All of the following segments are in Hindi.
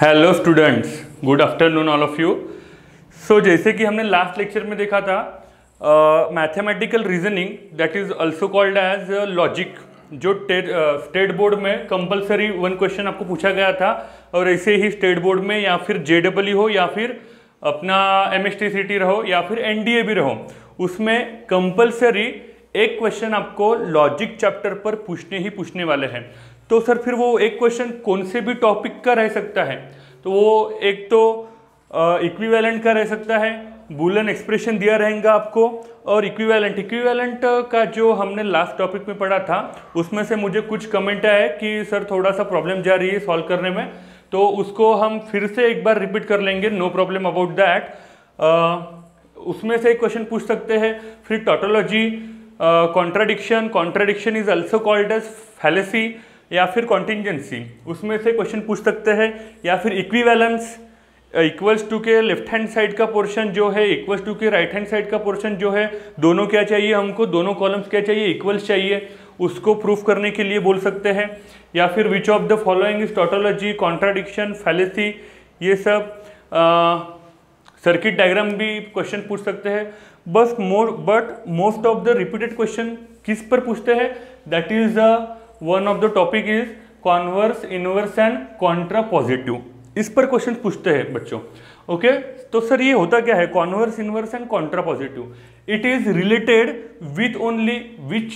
Hello students, good afternoon all of you. So जैसे कि हमने लास्ट लेक्चर में देखा था, mathematical reasoning that is also called as logic, जो स्टेट बोर्ड में कंपलसरी वन क्वेश्चन आपको पूछा गया था, और ऐसे ही स्टेट बोर्ड में या फिर जेडब्ल्यू हो या फिर अपना एमएसटीसीटी रहो या फिर एनडीए भी रहो, उसमें कंपलसरी एक क्वेश्चन आपको लॉजिक चैप्टर पर पूछने ही पूछने वाले हैं। तो सर फिर वो एक क्वेश्चन कौन से भी टॉपिक का रह सकता है? तो वो एक तो इक्विवेलेंट का रह सकता है, बूलियन एक्सप्रेशन दिया रहेगा आपको, और इक्विवेलेंट का जो हमने लास्ट टॉपिक में पढ़ा था उसमें से मुझे कुछ कमेंट आए कि सर थोड़ा सा प्रॉब्लम जा रही है सॉल्व करने में, तो उसको हम फिर से एक बार रिपीट कर लेंगे, नो प्रॉब्लम अबाउट दैट। उसमें से एक क्वेश्चन पूछ सकते हैं। फिर tautology, contradiction is also called as fallacy या फिर कॉन्टिंजेंसी, उसमें से क्वेश्चन पूछ सकते हैं। या फिर इक्विवेलेंस, इक्वल्स टू के लेफ्ट हैंड साइड का पोर्शन जो है इक्वल्स टू के राइट हैंड साइड का पोर्शन जो है, दोनों क्या चाहिए हमको, दोनों कॉलम्स क्या चाहिए, इक्वल्स चाहिए, उसको प्रूफ करने के लिए बोल सकते हैं। या फिर which of the following is tautology, contradiction, fallacy, ये सब सर्किट डायग्राम भी क्वेश्चन पूछ सकते हैं। But most of the repeated question किस पर पूछते हैं? That is one of the topic is converse, inverse and contrapositive, इस पर क्वेश्चन पूछते हैं बच्चों। ओके, तो सर ये होता क्या है converse, inverse and contrapositive? It is related with only which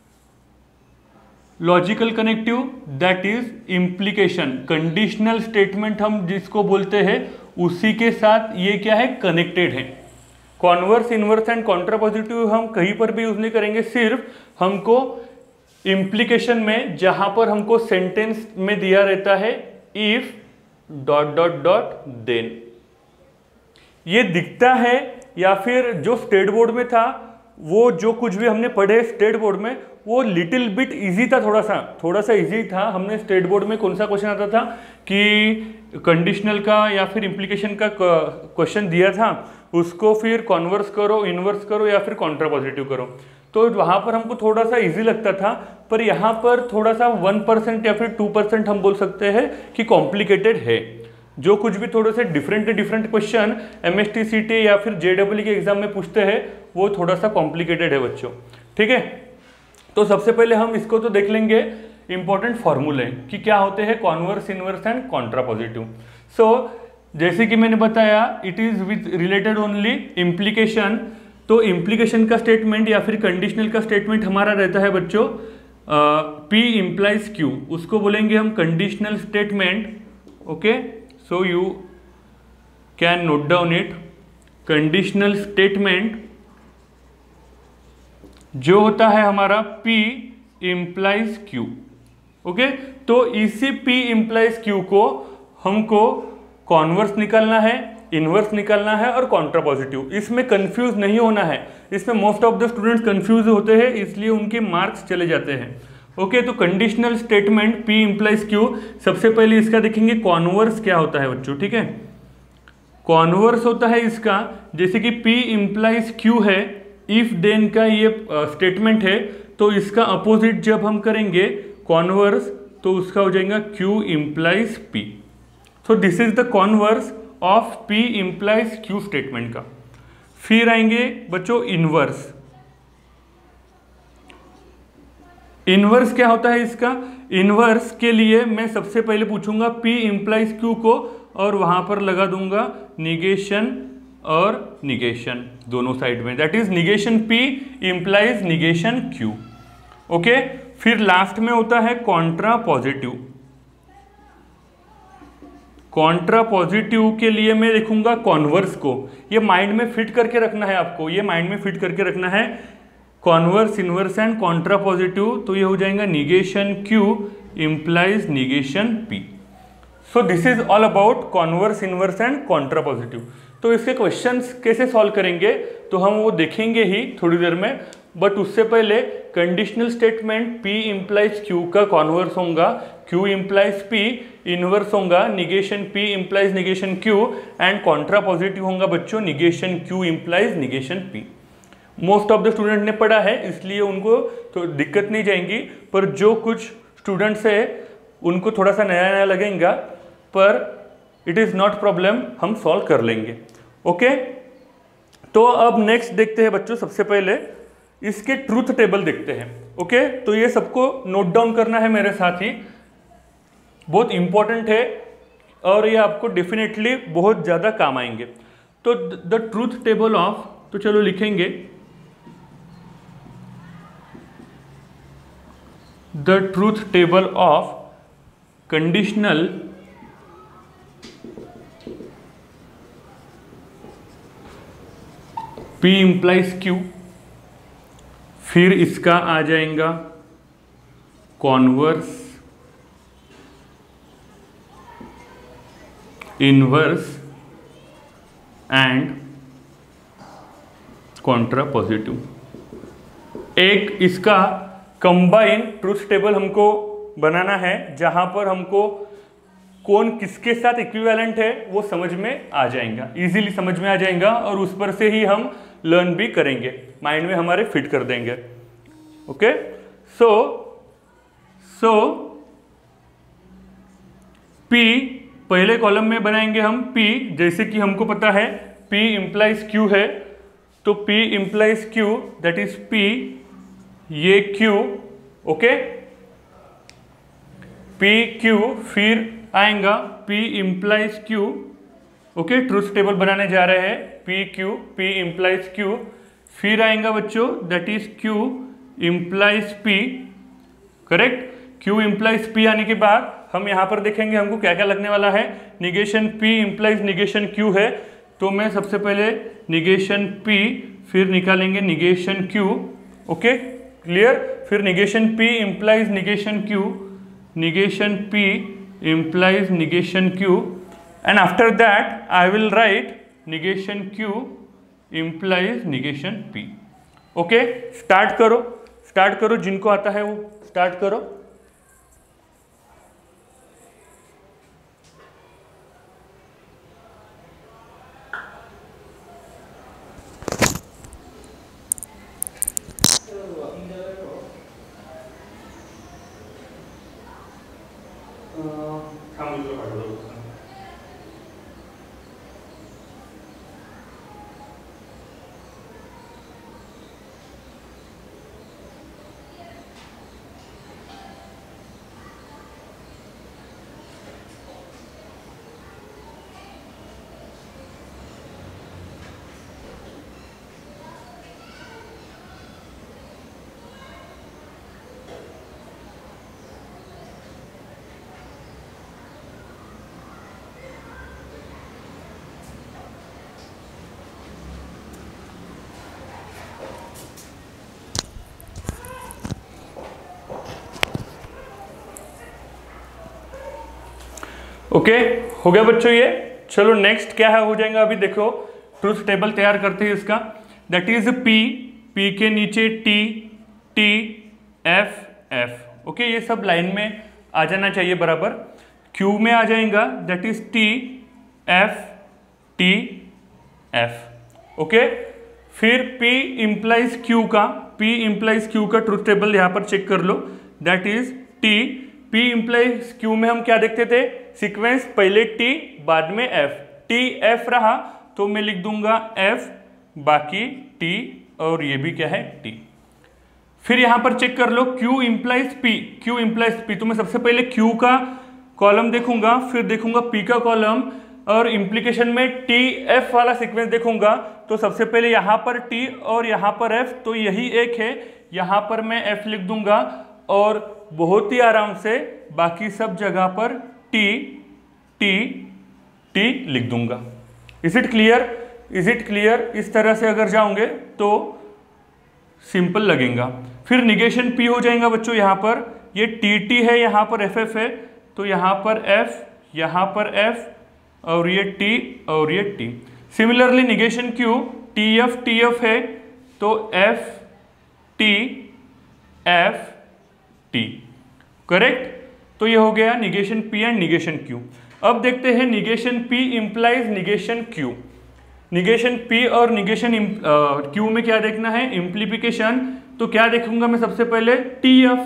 logical connective, that is implication. Conditional statement हम जिसको बोलते हैं उसी के साथ ये क्या है, कनेक्टेड है। कॉन्वर्स, इनवर्स एंड कॉन्ट्रापॉजिटिव हम कहीं पर भी यूज नहीं करेंगे, सिर्फ हमको इम्प्लीकेशन में, जहां पर हमको सेंटेंस में दिया रहता है इफ ... देन, ये दिखता है। या फिर जो स्टेट बोर्ड में था, वो जो कुछ भी हमने पढ़े स्टेट बोर्ड में, वो लिटिल बिट इजी था, थोड़ा सा इजी था। हमने स्टेट बोर्ड में कौन सा क्वेश्चन आता था कि कंडीशनल का या फिर इम्प्लीकेशन का क्वेश्चन दिया था, उसको फिर कॉन्वर्स करो, इनवर्स करो या फिर कॉन्ट्रापॉजिटिव करो, तो वहां पर हमको थोड़ा सा इजी लगता था। पर यहाँ पर थोड़ा सा 1% या फिर 2% हम बोल सकते हैं कि कॉम्प्लिकेटेड है। जो कुछ भी थोड़े से डिफरेंट क्वेश्चन एमएसटीसीटी या फिर जेडब्ल्यू के एग्जाम में पूछते हैं, वो थोड़ा सा कॉम्प्लिकेटेड है बच्चों, ठीक है। तो सबसे पहले हम इसको तो देख लेंगे इंपॉर्टेंट फॉर्मूले कि क्या होते हैं converse, inverse and contrapositive. So जैसे कि मैंने बताया, it is with related only implication. तो इम्प्लीकेशन का स्टेटमेंट या फिर कंडीशनल का स्टेटमेंट हमारा रहता है बच्चों P implies Q, उसको बोलेंगे हम conditional statement. Okay, so you can note down it. Conditional statement जो होता है हमारा P implies Q। ओके, तो इसी P implies Q को हमको कॉन्वर्स निकालना है, इनवर्स निकालना है और कॉन्ट्रापॉजिटिव। इसमें कंफ्यूज नहीं होना है, इसमें most of the students confuse होते हैं, इसलिए उनके मार्क्स चले जाते हैं। ओके, तो conditional statement P implies Q, सबसे पहले इसका देखेंगे कॉन्वर्स क्या होता है बच्चों, ठीक है। कॉन्वर्स होता है इसका, जैसे कि P implies Q है, इफ देन का ये स्टेटमेंट है, तो इसका अपोजिट जब हम करेंगे कॉन्वर्स, तो उसका हो जाएगा Q implies P। So this is the converse of P implies Q statement का। फिर आएंगे बच्चों इनवर्स। इनवर्स क्या होता है इसका? इनवर्स के लिए मैं सबसे पहले पूछूंगा P implies Q को, और वहां पर लगा दूंगा निगेशन और निगेशन दोनों साइड में, that is negation P implies negation Q। Okay, फिर लास्ट में होता है कॉन्ट्रापॉजिटिव। कॉन्ट्रापॉजिटिव के लिए मैं लिखूंगा कॉन्वर्स को। ये माइंड में फिट करके रखना है आपको, ये माइंड में फिट करके रखना है, कॉन्वर्स, इनवर्स एंड कॉन्ट्रापॉजिटिव। तो ये हो जाएगा negation Q implies negation P। So this is all about converse, inverse and contrapositive. तो इसके क्वेश्चंस कैसे सॉल्व करेंगे तो हम वो देखेंगे ही थोड़ी देर में, बट उससे पहले conditional statement P implies Q का कॉन्वर्स होगा, Q implies P इनवर्स होगा, negation P implies negation Q, and contrapositive होगा बच्चों negation Q implies negation P। Most of the student ने पढ़ा है, इसलिए उनको तो दिक्कत नहीं जाएंगी, पर जो कुछ स्टूडेंट्स है उनको थोड़ा सा नया नया लगेगा, पर इट इज़ नॉट प्रॉब्लम, हम सॉल्व कर लेंगे। ओके, तो अब नेक्स्ट देखते हैं बच्चों, सबसे पहले इसके ट्रूथ टेबल देखते हैं। ओके, तो ये सबको नोट डाउन करना है मेरे साथ ही, बहुत इंपॉर्टेंट है और ये आपको डेफिनेटली बहुत ज़्यादा काम आएंगे। तो द ट्रूथ टेबल ऑफ, तो चलो लिखेंगे the truth table of conditional P implies Q, फिर इसका आ जाएगा कॉन्वर्स, इनवर्स एंड कॉन्ट्रापोजिटिव। एक इसका कंबाइन ट्रूथ टेबल हमको बनाना है जहां पर हमको कौन किसके साथ इक्विवेलेंट है वो समझ में आ जाएगा, इजीली समझ में आ जाएगा और उस पर से ही हम लर्न भी करेंगे, माइंड में हमारे फिट कर देंगे। ओके, सो P पहले कॉलम में बनाएंगे हम P, जैसे कि हमको पता है P इंप्लाइज Q है, तो P implies Q, that is P, ये Q। ओके, P Q, फिर आएगा P implies Q। Okay, truth table बनाने जा रहे हैं P Q, P implies Q, फिर आएगा बच्चों that is Q implies P। Correct, Q implies P आने के बाद हम यहाँ पर देखेंगे हमको क्या क्या लगने वाला है। Negation P implies negation Q है, तो मैं सबसे पहले निगेशन P, फिर निकालेंगे निगेशन Q। ओके, क्लियर, फिर negation P implies negation Q, negation P implies negation Q, and after that I will write negation Q implies negation P। Okay, start करो, जिनको आता है वो स्टार्ट करो। ओके, हो गया बच्चों ये। चलो नेक्स्ट क्या है, हो जाएगा अभी देखो, ट्रूथ टेबल तैयार करते हैं इसका, दैट इज P के नीचे T F F। ओके, ये सब लाइन में आ जाना चाहिए बराबर। Q में आ जाएगा that is T T F। Okay, फिर P इंप्लाइज Q का ट्रूथ टेबल यहाँ पर चेक कर लो, that is P implies Q में हम क्या देखते थे, सीक्वेंस पहले T बाद में F, T F रहा तो मैं लिख दूंगा F, बाकी T और ये भी क्या है T। फिर यहां पर चेक कर लो Q इंप्लाइज P, तो मैं सबसे पहले Q का कॉलम देखूंगा, फिर देखूंगा P का कॉलम और इंप्लीकेशन में T F वाला सीक्वेंस देखूंगा। तो सबसे पहले यहां पर T और यहां पर F, तो यही एक है, यहां पर मैं F लिख दूंगा और बहुत ही आराम से बाकी सब जगह पर T लिख दूंगा। Is it clear? इस तरह से अगर जाओगे तो सिंपल लगेगा। फिर निगेशन P हो जाएगा बच्चों, यहाँ पर ये TT है, यहाँ पर FF है, तो यहाँ पर F, यहाँ पर F और ये T और ये T। Similarly negation Q TF है, तो F T F T। Correct, तो ये हो गया negation P and negation Q। अब देखते हैं negation P implies negation Q। Negation P और निगेशन Q में क्या देखना है, इम्प्लीफिकेशन। तो क्या देखूंगा मैं सबसे पहले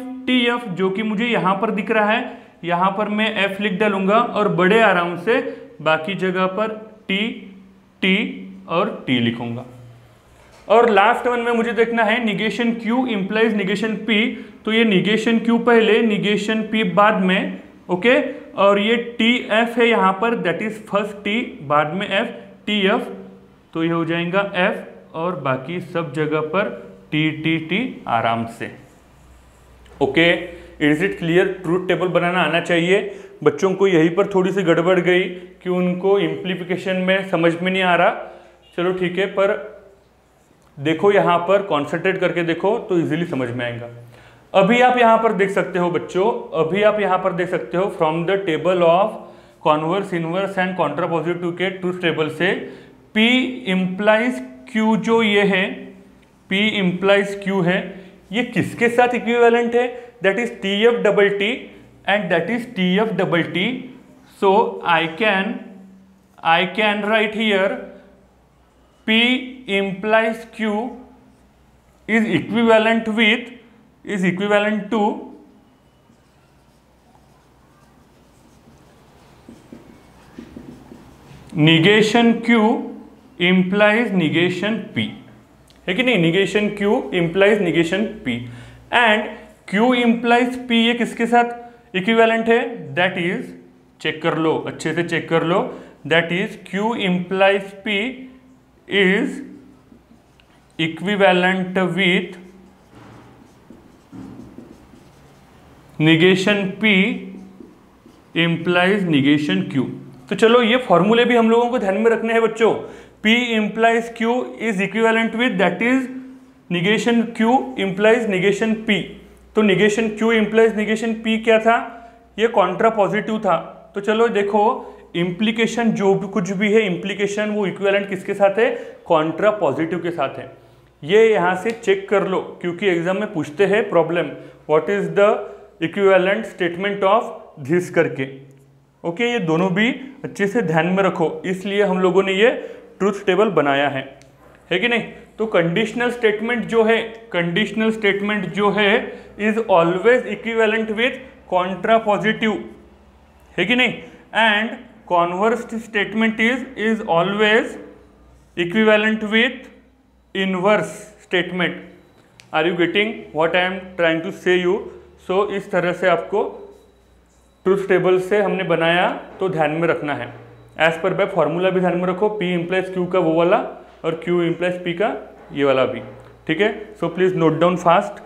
TF जो कि मुझे यहाँ पर दिख रहा है, यहाँ पर मैं F लिख डालूंगा और बड़े आराम से बाकी जगह पर टी, टी और टी लिखूंगा। और लास्ट वन में मुझे देखना है negation Q implies negation P, तो ये निगेशन Q पहले, निगेशन P बाद में, ओके। और ये TF है यहाँ पर, दैट इज फर्स्ट T बाद में F, TF, तो ये हो जाएगा F और बाकी सब जगह पर T आराम से, okay. Is it clear? Truth table बनाना आना चाहिए। बच्चों को यहीं पर थोड़ी सी गड़बड़ गई कि उनको इम्प्लीफिकेशन में समझ में नहीं आ रहा, चलो ठीक है, पर देखो यहाँ पर कॉन्सेंट्रेट करके देखो तो इजीली समझ में आएगा। अभी आप यहाँ पर देख सकते हो बच्चों, अभी आप यहाँ पर देख सकते हो from the table of converse, inverse and contrapositive के ट्रूथ टेबल से P इम्प्लाइज Q, जो ये है P इम्प्लाइज Q है, ये किसके साथ इक्विवेलेंट है? That is TF double T and that is TF double T। So I can write here P implies Q is equivalent to negation Q implies negation P, है कि नहीं? negation Q implies negation P and Q implies P ये किसके साथ इक्विवेलेंट है? दैट इज, चेक कर लो, अच्छे से चेक कर लो, that is Q implies P is equivalent with negation P implies negation Q। तो चलो ये फॉर्मूले भी हम लोगों को ध्यान में रखने हैं बच्चों। P implies Q is equivalent with, that is negation Q implies negation P। तो negation Q implies negation P क्या था? ये कॉन्ट्रा पॉजिटिव था। तो चलो देखो, इम्प्लीकेशन जो भी कुछ भी है, इम्प्लीकेशन वो इक्विवेलेंट किसके साथ है? कॉन्ट्रा पॉजिटिव के साथ है। ये यहाँ से चेक कर लो, क्योंकि एग्जाम में पूछते हैं problem, what is the equivalent statement of this करके, ओके। ये दोनों भी अच्छे से ध्यान में रखो, इसलिए हम लोगों ने ये ट्रूथ टेबल बनाया है कि नहीं? तो कंडीशनल स्टेटमेंट जो है, कंडीशनल स्टेटमेंट जो है is always equivalent with contrapositive, है कि नहीं? And converse statement is always equivalent with inverse statement। Are you getting what I am trying to say you? So इस तरह से आपको ट्रूथ टेबल से हमने बनाया, तो ध्यान में रखना है। एज पर बाय फॉर्मूला भी ध्यान में रखो, P इम्प्लाइज Q का वो वाला और Q इम्प्लाइज P का ये वाला भी, ठीक है। So please note down fast.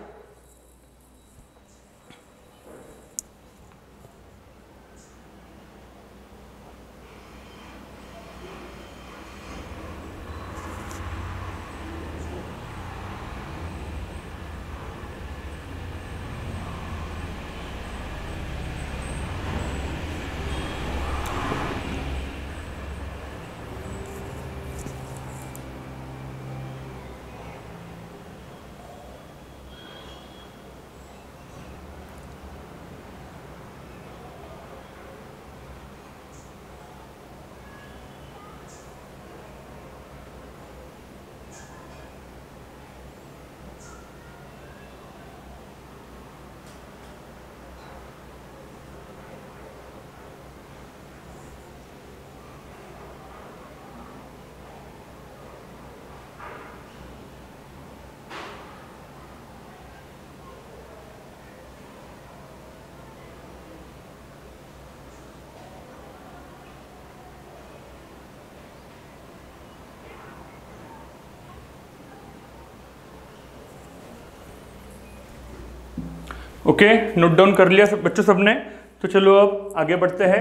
Okay, note down कर लिया सब बच्चों सबने? तो चलो अब आगे बढ़ते हैं,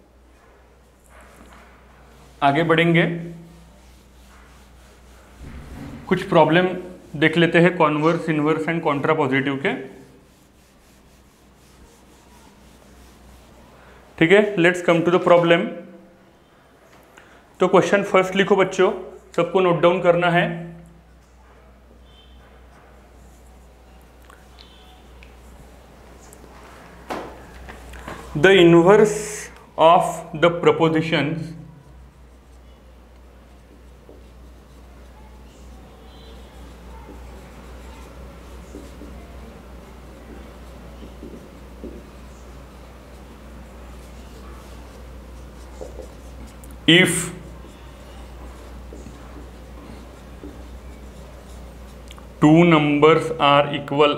आगे बढ़ेंगे, कुछ प्रॉब्लम देख लेते हैं converse, inverse and contrapositive के। ठीक है, let's come to the problem. तो क्वेश्चन फर्स्ट लिखो बच्चों, सबको नोट डाउन करना है। The inverse of the propositions if two numbers are equal,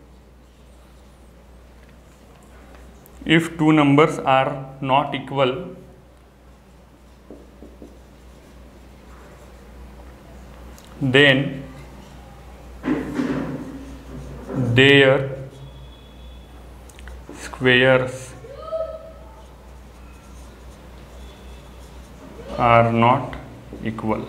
if two numbers are not equal, then their squares are not equal.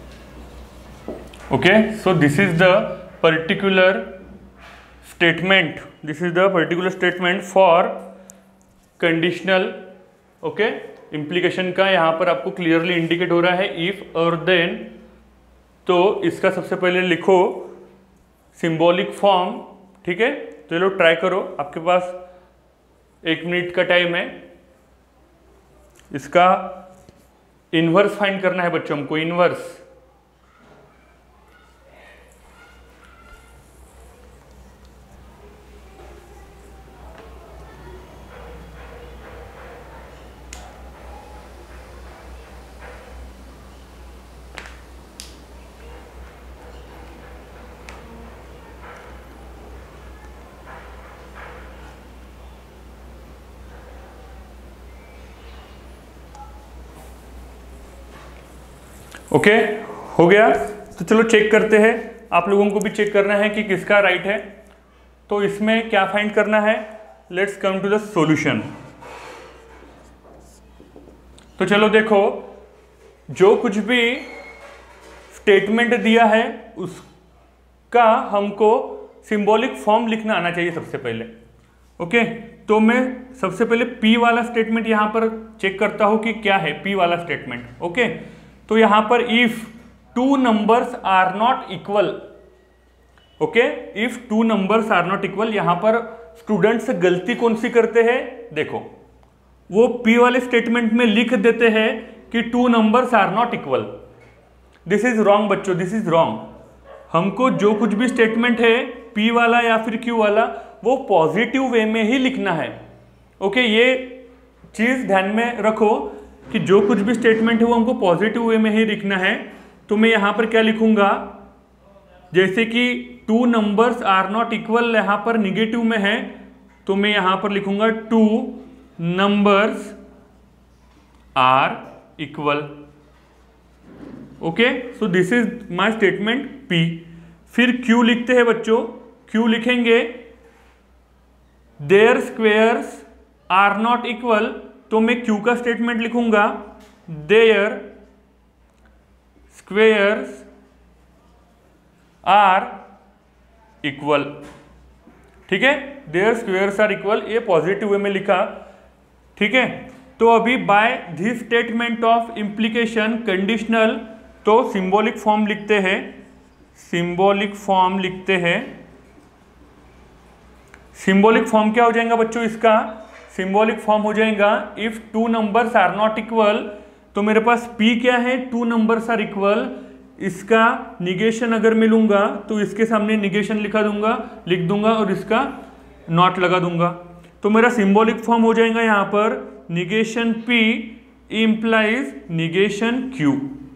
Okay, so this is the particular statement, this is the particular statement for conditional. Okay, implication का यहाँ पर आपको क्लियरली इंडिकेट हो रहा है इफ और देन. तो इसका सबसे पहले लिखो सिंबॉलिक फॉर्म. ठीक है, चलो ट्राई करो, आपके पास 1 मिनट का टाइम है. इसका इनवर्स फाइंड करना है बच्चों हमको, इनवर्स. ओके, हो गया. तो चलो चेक करते हैं, आप लोगों को भी चेक करना है कि किसका राइट है. तो इसमें क्या फाइंड करना है, let's come to the solution. तो चलो देखो, जो कुछ भी स्टेटमेंट दिया है उसका हमको सिंबॉलिक फॉर्म लिखना आना चाहिए सबसे पहले. ओके, तो मैं सबसे पहले P वाला स्टेटमेंट यहां पर चेक करता हूं कि क्या है P वाला स्टेटमेंट. ओके, तो यहां पर if two numbers are not equal. Okay, if two numbers are not equal, यहां पर स्टूडेंट्स गलती कौन सी करते हैं, देखो वो P वाले स्टेटमेंट में लिख देते हैं कि two numbers are not equal. This is wrong बच्चों, दिस इज रॉन्ग. हमको जो कुछ भी स्टेटमेंट है P वाला या फिर Q वाला, वो पॉजिटिव वे में ही लिखना है. ओके, ये चीज ध्यान में रखो कि जो कुछ भी स्टेटमेंट है वो हमको पॉजिटिव वे में ही लिखना है. तो मैं यहां पर क्या लिखूंगा, जैसे कि two numbers are not equal यहां पर निगेटिव में है, तो मैं यहां पर लिखूंगा two numbers are equal. Okay, so this is my statement P. फिर Q लिखते हैं बच्चों. Q लिखेंगे their squares are not equal, तो मैं Q का स्टेटमेंट लिखूंगा देयर स्क्वेयर्स आर इक्वल. ठीक है, देयर स्क्वेयर्स आर इक्वल, ये पॉजिटिव वे में लिखा. ठीक है, तो अभी by this statement of implication conditional, तो सिंबॉलिक फॉर्म लिखते हैं. सिंबॉलिक फॉर्म लिखते हैं. सिंबॉलिक फॉर्म क्या हो जाएगा बच्चों इसका, सिंबॉलिक फॉर्म हो जाएगा if two numbers are not equal. तो मेरे पास P क्या है, टू नंबर्स आर इक्वल. इसका निगेशन अगर मैं लूंगा तो इसके सामने निगेशन लिख दूंगा और इसका नॉट लगा दूंगा. तो मेरा सिंबॉलिक फॉर्म हो जाएगा यहां पर negation P implies negation Q.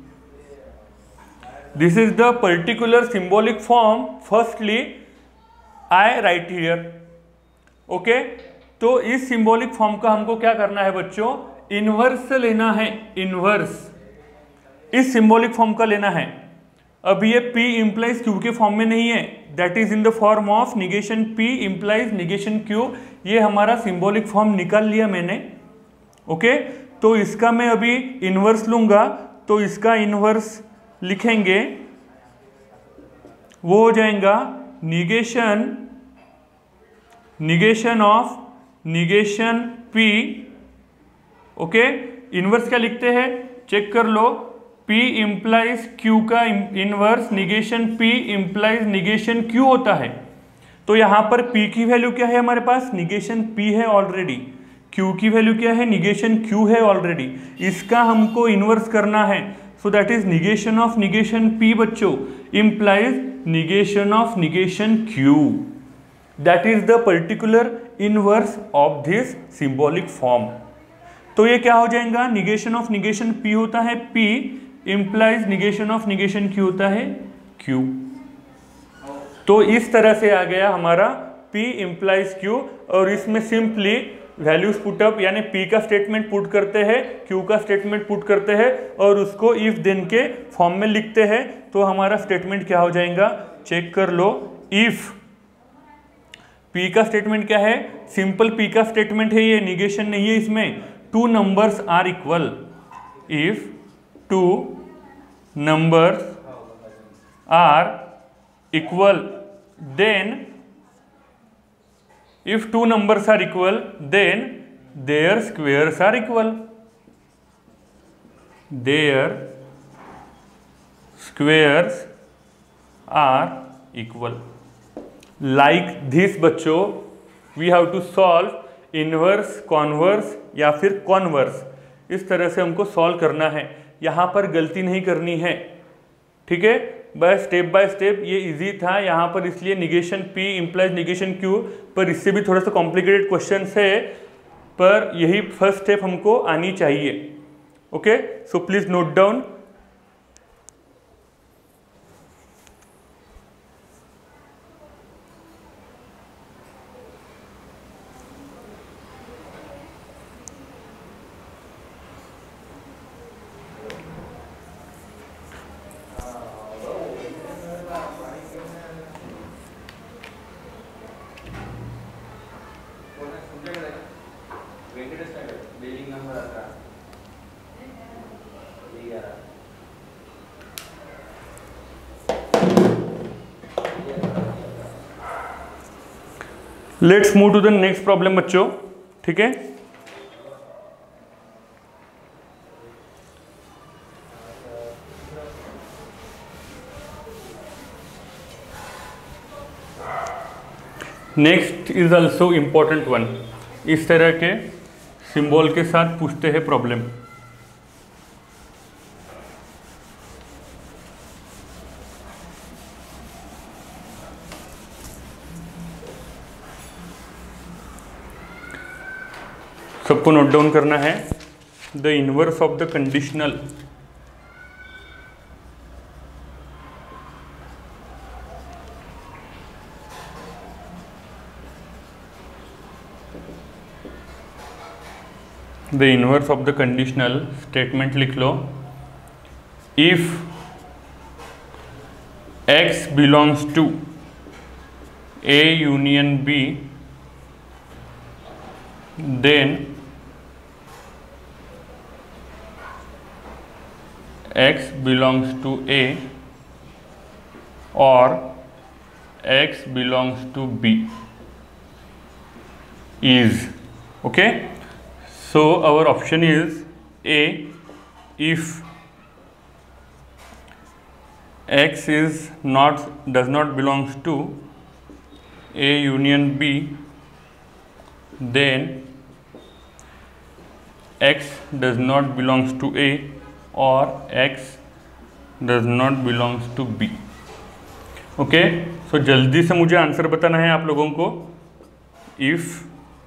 This is the particular symbolic form firstly I write here. Okay, तो इस सिंबॉलिक फॉर्म का हमको क्या करना है बच्चों, इनवर्स लेना है. इनवर्स इस सिंबॉलिक फॉर्म का लेना है. अब ये P इंप्लाइज Q के फॉर्म में नहीं है, that is in the form of negation P implies negation Q. ये हमारा सिंबॉलिक फॉर्म निकाल लिया मैंने. ओके, तो इसका मैं अभी इनवर्स लूंगा, तो इसका इनवर्स लिखेंगे, वो हो जाएगा negation of negation P. Okay, inverse क्या लिखते हैं, चेक कर लो. P इंप्लाइज Q का inverse negation P implies negation Q होता है. तो यहां पर P की वैल्यू क्या है हमारे पास, निगेशन P है ऑलरेडी. Q की वैल्यू क्या है, निगेशन Q है ऑलरेडी. इसका हमको इनवर्स करना है. So that is negation of negation P बच्चों implies negation of negation Q. That is the particular inverse of this symbolic form. तो ये क्या हो जाएगा, निगेशन ऑफ निगेशन P होता है P, implies negation of negation Q होता है Q। तो इस तरह से आ गया हमारा P इंप्लाइज Q, और इसमें सिंपली वैल्यूज पुटअप यानी P का स्टेटमेंट पुट करते हैं, Q का स्टेटमेंट पुट करते हैं और उसको इफ देन के फॉर्म में लिखते हैं। तो हमारा स्टेटमेंट क्या हो जाएगा, चेक कर लो। इफ P का स्टेटमेंट क्या है, सिंपल P का स्टेटमेंट है, ये निगेशन नहीं है इसमें। Two numbers are equal, if two numbers are equal, then if two numbers are equal then their squares are equal, their squares are equal। like this बच्चों we have to solve inverse, converse या फिर कॉन्वर्स, इस तरह से हमको सॉल्व करना है। यहाँ पर गलती नहीं करनी है, ठीक है, बस स्टेप बाय स्टेप। ये इजी था यहाँ पर, इसलिए negation P implies negation Q, पर इससे भी थोड़ा सा कॉम्प्लिकेटेड क्वेश्चन है, पर यही फर्स्ट स्टेप हमको आनी चाहिए। Okay, so please note down. Let's move to the next problem बच्चों, ठीक है। Next is also important one. इस तरह के सिंबल के साथ पूछते हैं प्रॉब्लम। सबको नोट डाउन करना है। The inverse of the conditional of the conditional statement लिख लो। If x belongs to A union B, then x belongs to A or x belongs to B is, okay, so our option is A, if x does not belongs to A union B, then x does not belongs to A or x does not belongs to B। Okay, so जल्दी से मुझे आंसर बताना है आप लोगों को। इफ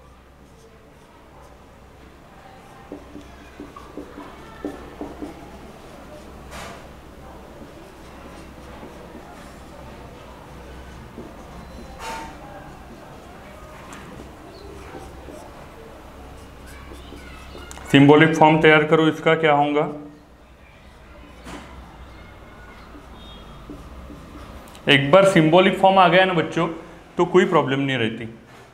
सिंबॉलिक फॉर्म तैयार करो, इसका क्या होगा। एक बार सिंबॉलिक फॉर्म आ गया ना बच्चों, तो कोई प्रॉब्लम नहीं रहती।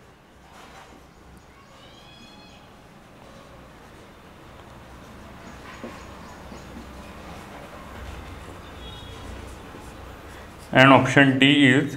And option D is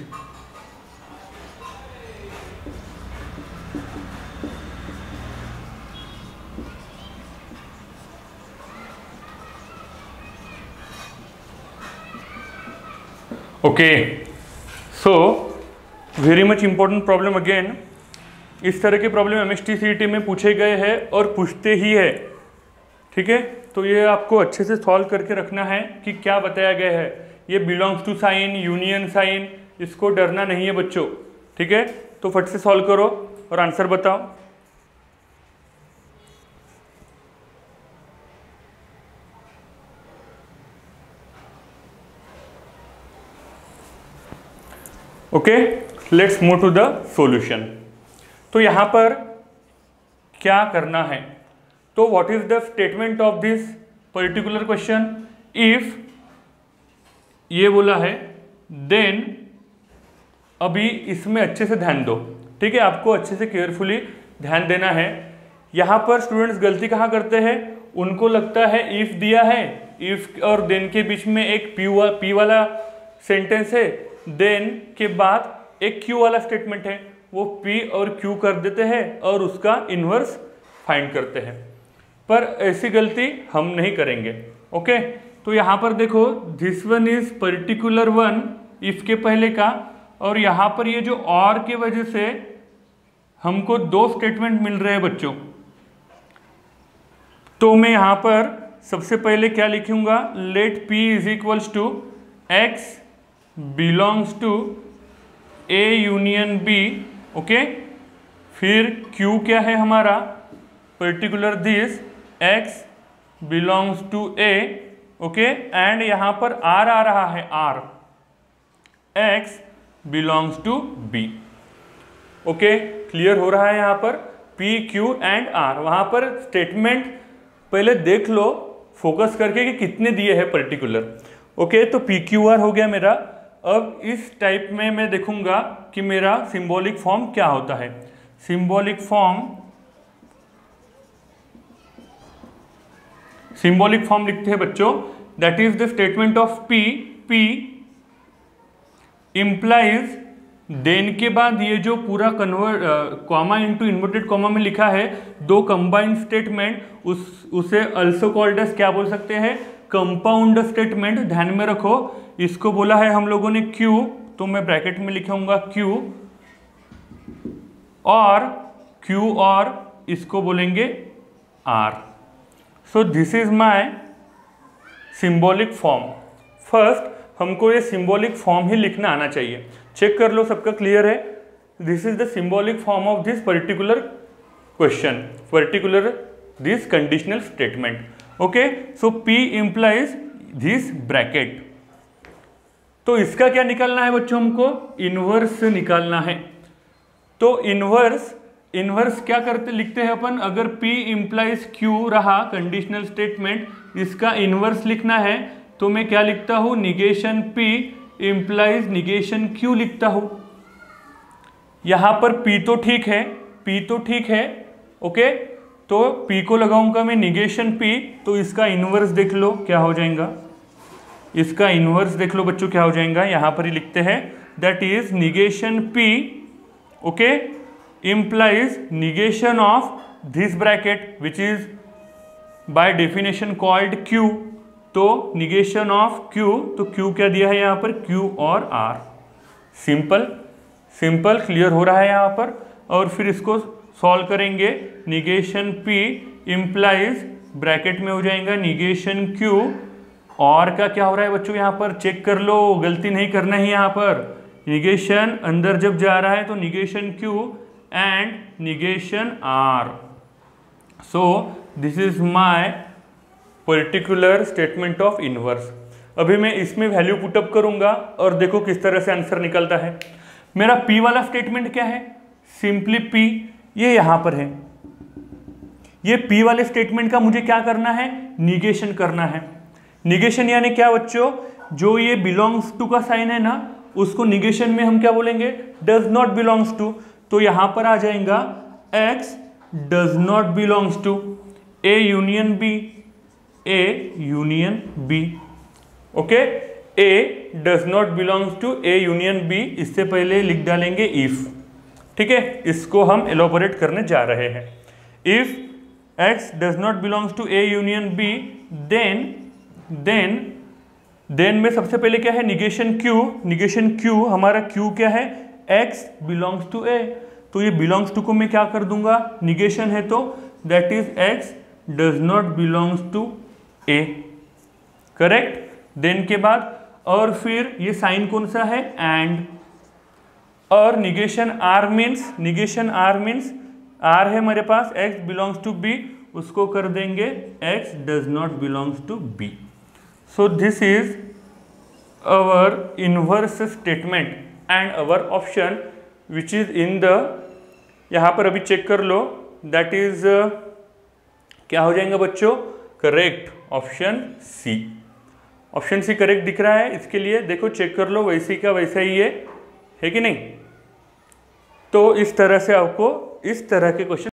okay. So very much important problem again. इस तरह के प्रॉब्लम एमएसटी सीईटी में पूछे गए हैं और पूछते ही है, ठीक है। तो ये आपको अच्छे से सॉल्व करके रखना है कि क्या बताया गया है। ये belongs to sign, union sign, इसको डरना नहीं है बच्चों, ठीक है। तो फट से सॉल्व करो और आंसर बताओ। Okay, let's move to the solution. तो यहाँ पर क्या करना है, तो what is the statement of this particular question. If ये बोला है देन, अभी इसमें अच्छे से ध्यान दो, ठीक है, आपको अच्छे से केयरफुली ध्यान देना है। यहाँ पर स्टूडेंट्स गलती कहाँ करते हैं, उनको लगता है इफ दिया है, इफ और देन के बीच में एक पी वाला सेंटेंस है, देन के बाद एक क्यू वाला स्टेटमेंट है, वो पी और क्यू कर देते हैं और उसका इन्वर्स फाइंड करते हैं। पर ऐसी गलती हम नहीं करेंगे। ओके, तो यहाँ पर देखो this one is particular one, if के पहले का, और यहाँ पर ये जो और की वजह से हमको दो स्टेटमेंट मिल रहे हैं बच्चों। तो मैं यहाँ पर सबसे पहले क्या लिखूंगा, let P is equals to X belongs to A union B। Okay, फिर Q क्या है हमारा, particular this X belongs to A। Okay, and यहाँ पर R आ रहा है, R X belongs to B। Okay, clear हो रहा है यहाँ पर P Q एंड R। वहाँ पर स्टेटमेंट पहले देख लो फोकस करके कि कितने दिए हैं पर्टिकुलर। ओके, तो P Q R हो गया मेरा। अब इस टाइप में मैं देखूंगा कि मेरा सिंबॉलिक फॉर्म क्या होता है। सिंबॉलिक फॉर्म लिखते हैं बच्चों, that is the statement of P। P implies, then के बाद ये जो पूरा कॉमा इनटू इन्वर्टेड कॉमा में लिखा है, दो कंबाइंड स्टेटमेंट, उसे अल्सो कॉल्ड एज क्या बोल सकते हैं, कंपाउंड स्टेटमेंट। ध्यान में रखो, इसको बोला है हम लोगों ने Q, तो मैं ब्रैकेट में लिखूंगा Q, और इसको बोलेंगे R। So this is my symbolic form. First हमको ये सिंबॉलिक फॉर्म ही लिखना आना चाहिए। चेक कर लो सबका क्लियर है। This is the symbolic form of this particular question, particular this conditional statement. Okay, so P implies this bracket. तो इसका क्या निकालना है बच्चों, हमको इनवर्स निकालना है। तो इनवर्स क्या करते लिखते हैं अपन, अगर P इंप्लाइज Q रहा कंडीशनल स्टेटमेंट, इसका इनवर्स लिखना है तो मैं क्या लिखता हूं, negation P implies negation Q लिखता हूं। यहां पर P तो ठीक है, ओके, तो P को लगाऊंगा मैं निगेशन P, तो इसका इनवर्स देख लो क्या हो जाएगा, इसका इनवर्स देख लो बच्चों क्या हो जाएगा। यहां पर ही लिखते हैं, that is negation P, okay, implies negation of this bracket which is by definition called Q। तो निगेशन ऑफ Q, तो Q क्या दिया है यहाँ पर, Q और R। सिंपल क्लियर हो रहा है यहाँ पर। और फिर इसको सॉल्व करेंगे, निगेशन P इंप्लाइज ब्रैकेट में हो जाएगा निगेशन Q, और का क्या हो रहा है बच्चों, यहाँ पर चेक कर लो, गलती नहीं करना है। यहाँ पर निगेशन अंदर जब जा रहा है तो negation Q and negation R। So this is my particular statement of inverse. अभी मैं इसमें वैल्यू पुटअप करूंगा और देखो किस तरह से आंसर निकलता है। मेरा P वाला स्टेटमेंट क्या है, सिंपली P ये यहां पर है। ये P वाले स्टेटमेंट का मुझे क्या करना है, निगेशन करना है। निगेशन यानी क्या बच्चों, जो ये बिलोंग्स टू का साइन है ना, उसको निगेशन में हम क्या बोलेंगे, डज नॉट बिलोंग्स टू। तो यहां पर आ जाएगा X does not belongs to A union B, A union B। Okay, A does not belongs to A union B, इससे पहले लिख डालेंगे इफ। ठीक है, इसको हम एलोबोरेट करने जा रहे हैं। If X does not belongs to A union B, then में सबसे पहले क्या है, निगेशन Q। हमारा Q क्या है, X बिलोंग्स टू A। तो ये बिलोंग्स टू को मैं क्या कर दूंगा, निगेशन है तो that is X does not belongs to A, correct. Then के बाद और फिर ये साइन कौन सा है, एंड, और निगेशन R मीन्स R है मेरे पास, X बिलोंग्स टू B, उसको कर देंगे X does not belongs to B। So this is our inverse statement and our option which is in the, यहाँ पर अभी चेक कर लो, दैट इज क्या हो जाएगा बच्चों, correct, option C. Option C correct दिख रहा है। इसके लिए देखो चेक कर लो, वैसे का वैसा ही है कि नहीं। तो इस तरह से आपको इस तरह के क्वेश्चन